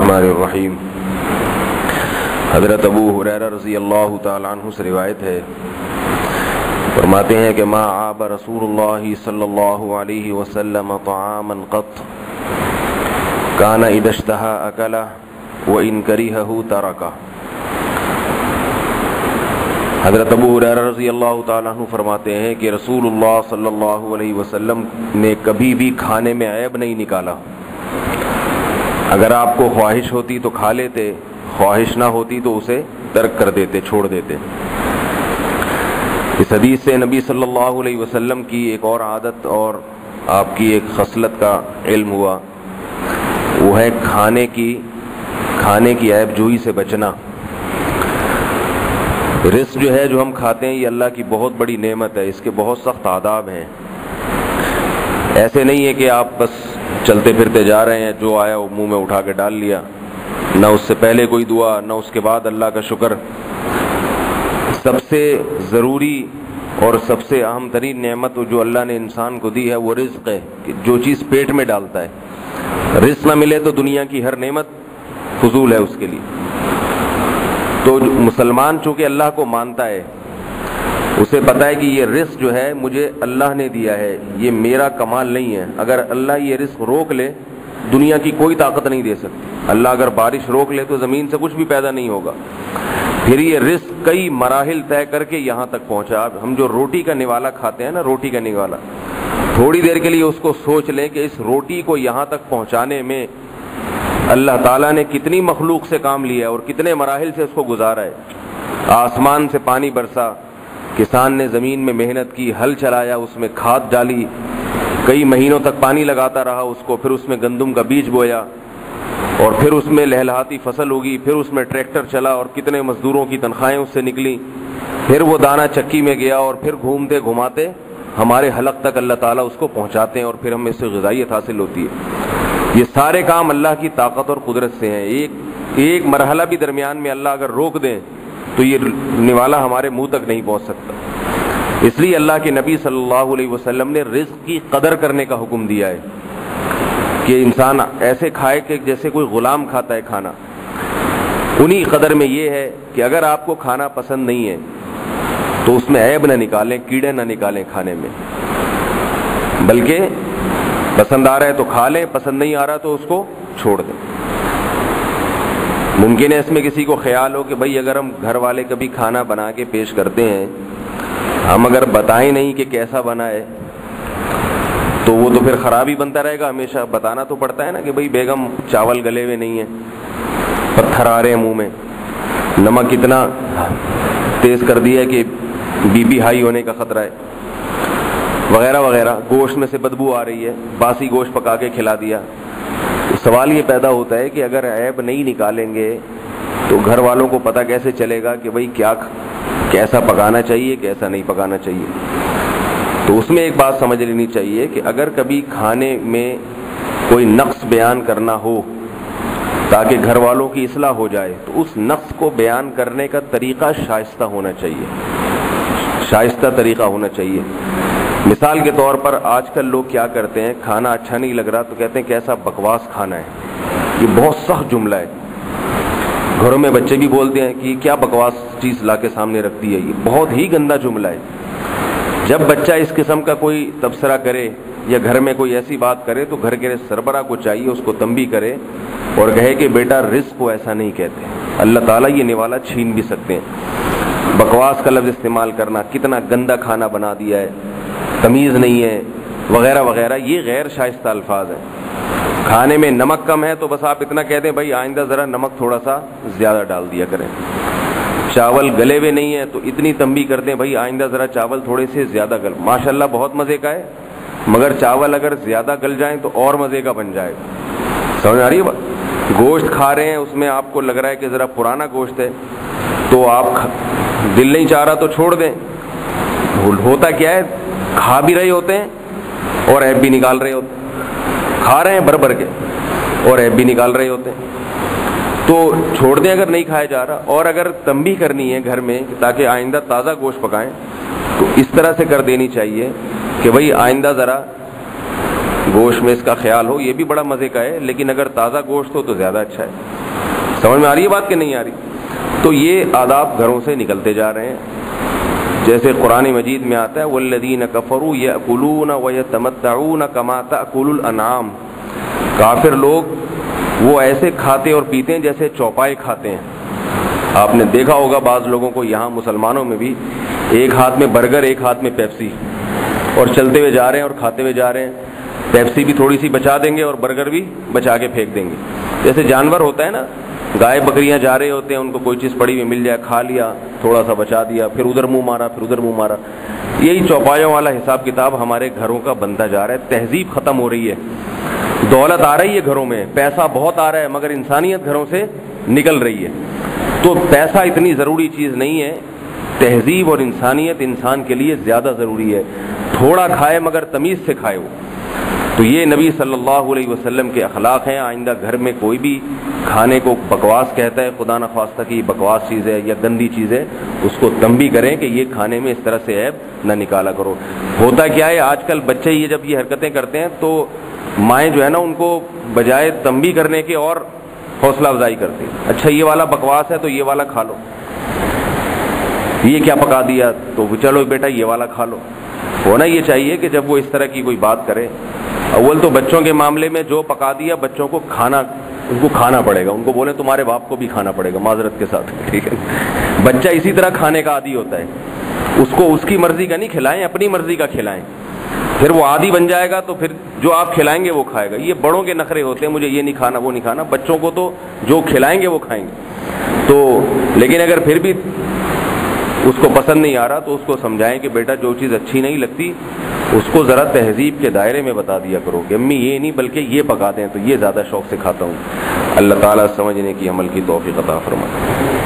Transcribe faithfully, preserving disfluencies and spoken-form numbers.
الرحمن الرحیم۔ حضرت ابو ہریرہ رضی اللہ تعالی عنہ سے روایت ہے، فرماتے ہیں کہ ما عاب رسول اللہ صلی اللہ علیہ وسلم طعاما قط کان اذا اشتہى اکلہ وان کرہہ ترکہ۔ حضرت ابو ہریرہ رضی اللہ تعالیٰ عنہ فرماتے ہیں کہ رسول اللہ صلی اللہ علیہ وسلم نے کبھی بھی کھانے میں عیب نہیں نکالا۔ اگر آپ کو خواہش ہوتی تو کھا لیتے، خواہش نہ ہوتی تو اسے ترک کر دیتے، چھوڑ دیتے۔ اس حدیث سے نبی صلی اللہ علیہ وسلم کی ایک اور عادت اور آپ کی ایک خصلت کا علم ہوا، وہ ہے کھانے کی کھانے کی عیب جوئی سے بچنا۔ رزق جو ہے جو ہم کھاتے ہیں یہ اللہ کی بہت بڑی نعمت ہے، اس کے بہت سخت آداب ہیں۔ ایسے نہیں ہے کہ آپ بس چلتے پھرتے جا رہے ہیں، جو آیا وہ منہ میں اٹھا کے ڈال لیا، نہ اس سے پہلے کوئی دعا نہ اس کے بعد اللہ کا شکر۔ سب سے ضروری اور سب سے اہم ترین نعمت جو اللہ نے انسان کو دی ہے وہ رزق ہے، کہ جو چیز پیٹ میں ڈالتا ہے۔ رزق نہ ملے تو دنیا کی ہر نعمت فضول ہے اس کے لیے۔ تو مسلمان چونکہ اللہ کو مانتا ہے، اسے پتہ ہے کہ یہ رزق جو ہے مجھے اللہ نے دیا ہے، یہ میرا کمال نہیں ہے۔ اگر اللہ یہ رزق روک لے دنیا کی کوئی طاقت نہیں دے سکتی۔ اللہ اگر بارش روک لے تو زمین سے کچھ بھی پیدا نہیں ہوگا۔ پھر یہ رزق کئی مراحل طے کر کے یہاں تک پہنچا۔ اب ہم جو روٹی کا نوالا کھاتے ہیں نا، روٹی کا نوالا، تھوڑی دیر کے لیے اس کو سوچ لیں کہ اس روٹی کو یہاں تک پہنچانے میں اللہ تعالیٰ نے کتنی مخلوق سے کام لیا اور کتنے مراحل سے اس کو گزارا ہے۔ آسمان سے پانی برسا، کسان نے زمین میں محنت کی، ہل چلایا، اس میں کھاد ڈالی، کئی مہینوں تک پانی لگاتا رہا اس کو، پھر اس میں گندم کا بیج بویا اور پھر اس میں لہلہاتی فصل ہوگی، پھر اس میں ٹریکٹر چلا اور کتنے مزدوروں کی تنخواہیں اس سے نکلی، پھر وہ دانہ چکی میں گیا اور پھر گھومتے گھماتے ہمارے حلق تک اللہ تعالیٰ اس کو پہنچاتے ہیں اور پھر ہمیں اس سے غذائیت حاصل ہوتی ہے۔ یہ سارے کام اللہ کی طاقت اور قدرت سے ہیں۔ ایک ایک مرحلہ بھی درمیان میں اللہ اگر روک دیں تو یہ نوالا ہمارے منہ تک نہیں پہنچ سکتا۔ اس لیے اللہ کے نبی صلی اللہ علیہ وسلم نے رزق کی قدر کرنے کا حکم دیا ہے کہ انسان ایسے کھائے کہ جیسے کوئی غلام کھاتا ہے کھانا۔ انہی قدر میں یہ ہے کہ اگر آپ کو کھانا پسند نہیں ہے تو اس میں عیب نہ نکالیں، کیڑے نہ نکالیں کھانے میں، بلکہ پسند آ رہا ہے تو کھا لیں، پسند نہیں آ رہا تو اس کو چھوڑ دیں۔ ممکن ہے اس میں کسی کو خیال ہو کہ بھائی اگر ہم گھر والے کبھی کھانا بنا کے پیش کرتے ہیں، ہم اگر بتائیں نہیں کہ کیسا بنا ہے تو وہ تو پھر خراب ہی بنتا رہے گا ہمیشہ۔ بتانا تو پڑتا ہے نا کہ بھائی بیگم چاول گلے ہوئے نہیں ہیں، پتھر آ رہے ہیں منہ میں، نمک اتنا تیز کر دیا ہے کہ بی پی ہائی ہونے کا خطرہ ہے، وغیرہ وغیرہ، گوشت میں سے بدبو آ رہی ہے، باسی گوشت پکا کے کھلا دیا۔ سوال یہ پیدا ہوتا ہے کہ اگر عیب نہیں نکالیں گے تو گھر والوں کو پتہ کیسے چلے گا کہ بھئی کیا کیسا پکانا چاہیے، کیسا نہیں پکانا چاہیے۔ تو اس میں ایک بات سمجھ لینی چاہیے کہ اگر کبھی کھانے میں کوئی نقص بیان کرنا ہو تاکہ گھر والوں کی اصلاح ہو جائے تو اس نقص کو بیان کرنے کا طریقہ شائستہ ہونا چاہیے، شائستہ طریقہ ہونا چاہیے۔ مثال کے طور پر آج کل لوگ کیا کرتے ہیں، کھانا اچھا نہیں لگ رہا تو کہتے ہیں کیسا بکواس کھانا ہے۔ یہ بہت سخت جملہ ہے، گھروں میں بچے بھی بولتے ہیں کہ کیا بکواس چیز لا کے سامنے رکھ دی ہے۔ یہ بہت ہی گندا جملہ ہے۔ جب بچہ اس قسم کا کوئی تبصرہ کرے یا گھر میں کوئی ایسی بات کرے تو گھر کے سربراہ کو چاہیے اس کو تنبیہ کرے اور کہے کہ بیٹا رزق کو ایسا نہیں کہتے، اللہ تعالیٰ یہ نوالا چھین بھی سکتے ہیں۔ بکواس کا لفظ استعمال کرنا، کتنا گندا کھانا بنا دیا ہے، تمیز نہیں ہے، وغیرہ وغیرہ، یہ غیر شائستہ الفاظ ہیں۔ کھانے میں نمک کم ہے تو بس آپ اتنا کہہ دیں بھائی آئندہ ذرا نمک تھوڑا سا زیادہ ڈال دیا کریں۔ چاول گلے ہوئے نہیں ہے تو اتنی تنبیہ کرتے ہیں بھائی آئندہ ذرا چاول تھوڑے سے زیادہ گل، ماشاءاللہ بہت مزے کا ہے، مگر چاول اگر زیادہ گل جائیں تو اور مزے کا بن جائے گا۔ سمجھ آ رہی ہے بات؟ گوشت کھا رہے ہیں، اس میں آپ کو لگ رہا ہے کہ ذرا پرانا گوشت ہے تو آپ دل نہیں چاہ رہا تو چھوڑ دیں۔ ہوتا کیا ہے، کھا بھی رہے ہوتے ہیں اور عیب بھی نکال رہے ہوتے ہیں، کھا رہے ہیں بھر بھر کے اور عیب بھی نکال رہے ہوتے ہیں، تو چھوڑ دیں اگر نہیں کھایا جا رہا۔ اور اگر تنبیہ کرنی ہے گھر میں تاکہ آئندہ تازہ گوشت پکائیں تو اس طرح سے کر دینی چاہیے کہ بھئی آئندہ ذرا گوشت میں اس کا خیال ہو، یہ بھی بڑا مزے کا ہے، لیکن اگر تازہ گوشت ہو تو زیادہ اچھا ہے۔ سمجھ میں آ رہی ہے بات کہ نہیں آ رہی؟ تو یہ آداب گھروں سے نکلتے جا رہے ہیں۔ جیسے قرآن مجید میں آتا ہے والذین کفروا یأکلون ویتمتعون کما تأکل الانعام، کافر لوگ وہ ایسے کھاتے اور پیتے ہیں جیسے چوپائے کھاتے ہیں۔ آپ نے دیکھا ہوگا بعض لوگوں کو یہاں مسلمانوں میں بھی، ایک ہاتھ میں برگر ایک ہاتھ میں پیپسی، اور چلتے ہوئے جا رہے ہیں اور کھاتے ہوئے جا رہے ہیں، پیپسی بھی تھوڑی سی بچا دیں گے اور برگر بھی بچا کے پھینک دیں گے۔ جیسے جانور ہوتا ہے نا، گائے بکریاں جا رہے ہوتے ہیں، ان کو کوئی چیز پڑی ہوئی مل جائے، کھا لیا، تھوڑا سا بچا دیا، پھر ادھر منہ مارا، پھر ادھر منہ مارا۔ یہی چوپایوں والا حساب کتاب ہمارے گھروں کا بنتا جا رہا ہے۔ تہذیب ختم ہو رہی ہے، دولت آ رہی ہے گھروں میں، پیسہ بہت آ رہا ہے، مگر انسانیت گھروں سے نکل رہی ہے۔ تو پیسہ اتنی ضروری چیز نہیں ہے، تہذیب اور انسانیت انسان کے لیے زیادہ ضروری ہے۔ تھوڑا کھائے مگر تمیز سے کھائے وہ۔ تو یہ نبی صلی اللہ علیہ وسلم کے اخلاق ہیں۔ آئندہ گھر میں کوئی بھی کھانے کو بکواس کہتا ہے، خدا نخواستہ کی بکواس چیز ہے یا گندی چیز ہے، اس کو تنبیہ کریں کہ یہ کھانے میں اس طرح سے عیب نہ نکالا کرو۔ ہوتا کیا ہے آج کل بچے یہ جب یہ حرکتیں کرتے ہیں تو مائیں جو ہے نا ان کو بجائے تنبیہ کرنے کے اور حوصلہ افزائی کرتی ہیں۔ اچھا یہ والا بکواس ہے تو یہ والا کھا لو، یہ کیا پکا دیا تو چلو بیٹا یہ والا کھا لو۔ ہونا یہ چاہیے کہ جب وہ اس طرح کی کوئی بات کرے، اول تو بچوں کے معاملے میں جو پکا دیا بچوں کو کھانا، ان کو کھانا پڑے گا، ان کو بولیں تمہارے باپ کو بھی کھانا پڑے گا معذرت کے ساتھ، ٹھیک ہے؟ بچہ اسی طرح کھانے کا عادی ہوتا ہے، اس کو اس کی مرضی کا نہیں کھلائیں، اپنی مرضی کا کھلائیں، پھر وہ عادی بن جائے گا تو پھر جو آپ کھلائیں گے وہ کھائے گا۔ یہ بڑوں کے نخرے ہوتے ہیں، مجھے یہ نہیں کھانا وہ نہیں کھانا، بچوں کو تو جو کھلائیں گے وہ کھائیں گے۔ تو لیکن اگر پھر بھی اس کو پسند نہیں آ رہا تو اس کو سمجھائیں کہ بیٹا جو چیز اچھی نہیں لگتی اس کو ذرا تہذیب کے دائرے میں بتا دیا کرو کہ امی یہ نہیں بلکہ یہ پکا دیں تو یہ زیادہ شوق سے کھاتا ہوں۔ اللہ تعالیٰ سمجھنے کی عمل کی توفیق عطا فرمائے۔